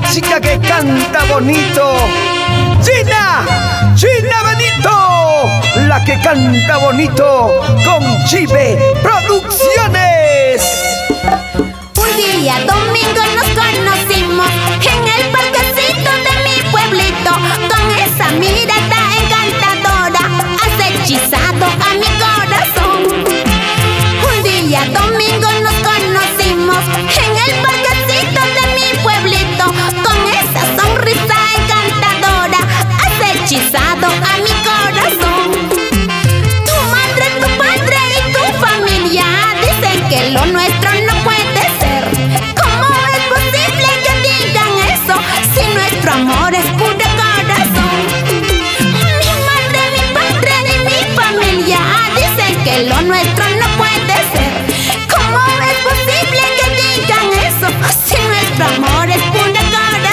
chica que canta bonito. ¡Gina! ¡Gina Benito! La que canta bonito con Chive Producciones. Un día domingo nos conocimos en el parquecito de mi pueblito. Con esa mirada encantadora has hechizado a mi corazón. Un día domingo nos conocimos en el parquecito de mi pueblito. Con esa sonrisa encantadora has hechizado a mi corazón. Tu madre, tu padre y tu familia dicen que lo nuestro no puede ser. ¿Cómo es posible que digan eso si nuestro amor es puro corazón? Mi madre, mi padre y mi familia dicen que lo nuestro no puede ser. ¿Cómo es posible que digan eso si nuestro amor es puro corazón?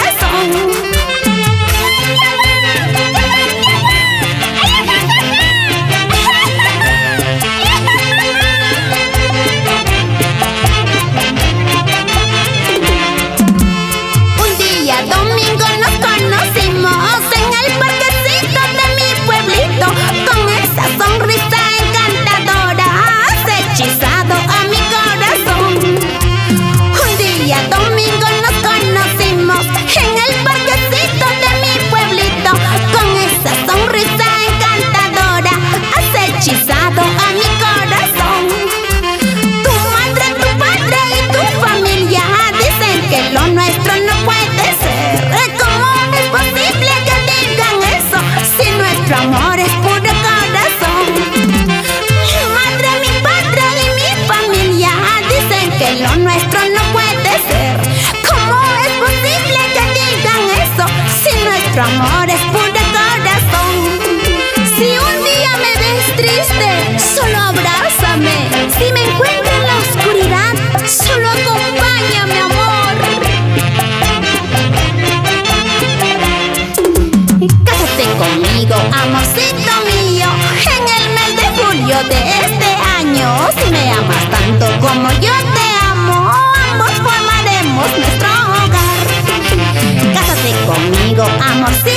Domingo nos conocimos en el parquecito de mi pueblito. Con esa sonrisa encantadora has hechizado a mi corazón. Un día domingo nos conocimos en el parquecito de mi pueblito. Con esa sonrisa encantadora has hechizado a mi corazón. Tu madre, tu padre y tu familia dicen que lo nuestro no puede ser. ¿Cómo es posible que digan eso si nuestro amor es puro corazón? Mi madre, mi padre y mi familia dicen que lo nuestro no puede ser. ¿Cómo es posible que digan eso si nuestro amor es puro corazón? Si un día me ves triste, solo abrázame. Si me encuentro en la oscuridad, solo acompáñame, amor. Cásate conmigo, amorcito mío, en el mes de julio de este año. Si me amas tanto como yo te amo, ambos formaremos nuestro hogar. Cásate conmigo, amorcito